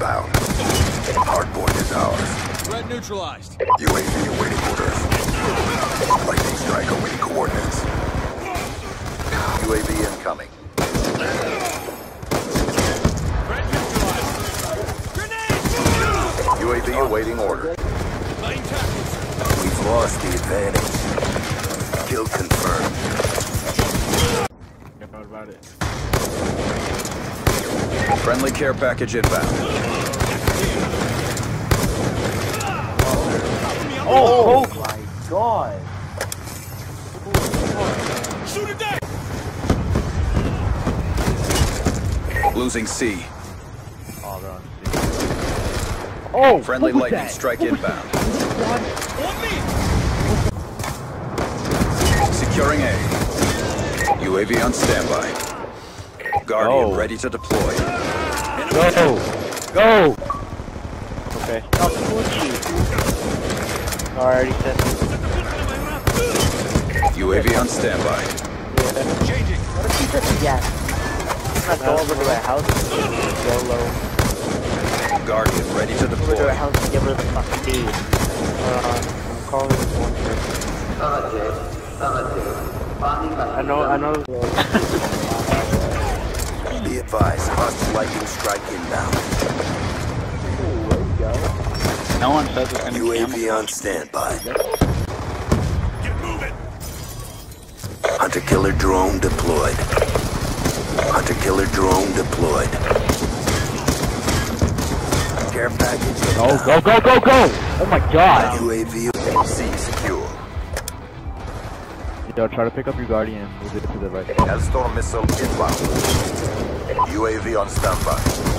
inbound. Hardpoint is ours. Threat neutralized. UAV awaiting orders. Lightning strike awaiting coordinates. UAV incoming. Threat neutralized. Grenade! UAV awaiting order. Laying tackles. We've lost the advantage. Kill confirmed. What about it? Friendly care package inbound. Oh my god! Shoot it down! Losing C. Oh, they're on C. Oh! Friendly what was lightning that? strike What was inbound. On me! Securing A. UAV on standby. Guardian Go. ready to deploy. Go! Go! Okay. Oh, I already said it. UAV on standby. Changing. What if he just yes? I'm gonna go over to her house and go low. Guardian ready to Over to her deploy. house and give her the fucking deed. I'm calling this one person. I know. Be advised, hostile lightning strike inbound. No one says it's gonna UAV on standby. Get moving! Hunter-killer drone deployed. Hunter-killer drone deployed. Care package inbound. Go! Oh my god! UAV C secure. Yo, try to pick up your guardian. Move it to the right. Hellstorm missile inbound. UAV on standby.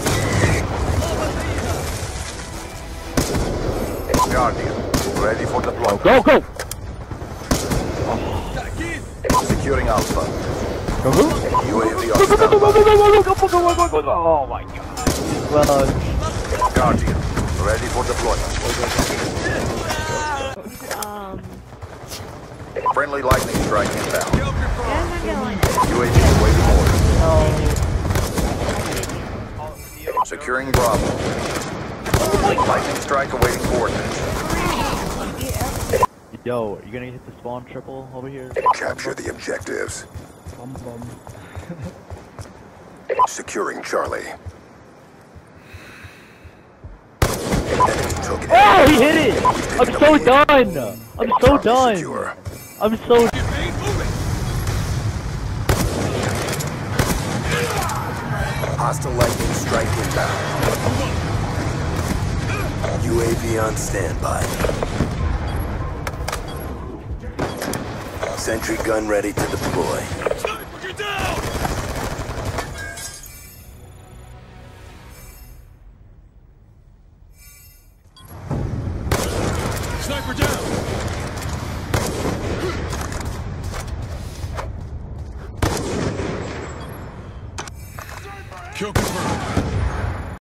Guardian ready for deployment. Go! Back in! Securing Alpha. Go! UAV on standby. Oh my god. Well, Guardian ready for deployment. Friendly lightning strike inbound. UAV awaiting order. Securing Bravo. Lightning strike awaiting coordinates. yo, you gonna hit the spawn triple over here? Capture the objectives. Securing Charlie. Enemy took it. Oh, he hit it! I'm so done! I'm so done! Secure. I'm so Get me moving! Hostile lightning strike inbound. UAV on standby. Sentry gun ready to deploy. Sniper, get down! Sniper down! Kill confirmed.